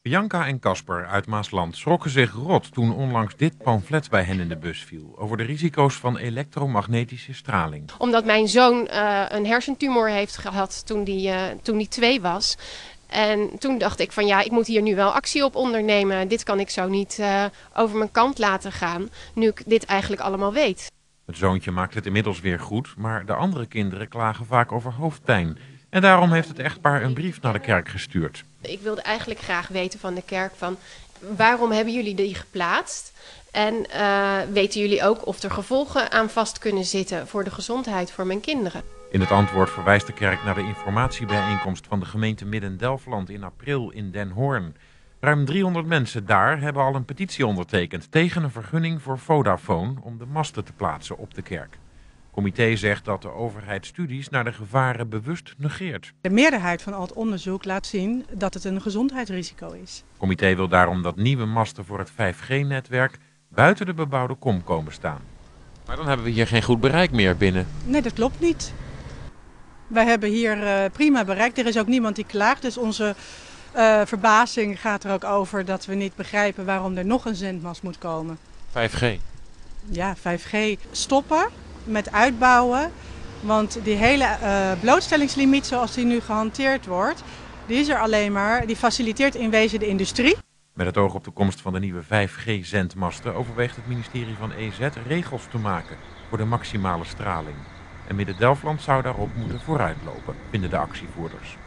Bianca en Casper uit Maasland schrokken zich rot toen onlangs dit pamflet bij hen in de bus viel over de risico's van elektromagnetische straling. Omdat mijn zoon een hersentumor heeft gehad toen die 2 was. En toen dacht ik van ja, ik moet hier nu wel actie op ondernemen. Dit kan ik zo niet over mijn kant laten gaan, nu ik dit eigenlijk allemaal weet. Het zoontje maakt het inmiddels weer goed, maar de andere kinderen klagen vaak over hoofdpijn. En daarom heeft het echtpaar een brief naar de kerk gestuurd. Ik wilde eigenlijk graag weten van de kerk van waarom hebben jullie die geplaatst? En weten jullie ook of er gevolgen aan vast kunnen zitten voor de gezondheid voor mijn kinderen? In het antwoord verwijst de kerk naar de informatiebijeenkomst van de gemeente Midden-Delfland in april in Den Hoorn. Ruim 300 mensen daar hebben al een petitie ondertekend tegen een vergunning voor Vodafone om de masten te plaatsen op de kerk. Het comité zegt dat de overheid studies naar de gevaren bewust negeert. De meerderheid van al het onderzoek laat zien dat het een gezondheidsrisico is. Het comité wil daarom dat nieuwe masten voor het 5G-netwerk buiten de bebouwde kom komen staan. Maar dan hebben we hier geen goed bereik meer binnen. Nee, dat klopt niet. Wij hebben hier prima bereik. Er is ook niemand die klaagt. Dus onze verbazing gaat er ook over dat we niet begrijpen waarom er nog een zendmast moet komen. 5G? Ja, 5G stoppen met uitbouwen. Want die hele blootstellingslimiet zoals die nu gehanteerd wordt, die is er alleen maar. Die faciliteert in wezen de industrie. Met het oog op de komst van de nieuwe 5G-zendmasten overweegt het ministerie van EZ regels te maken voor de maximale straling. En Midden-Delfland zou daarop moeten vooruitlopen, vinden de actievoerders.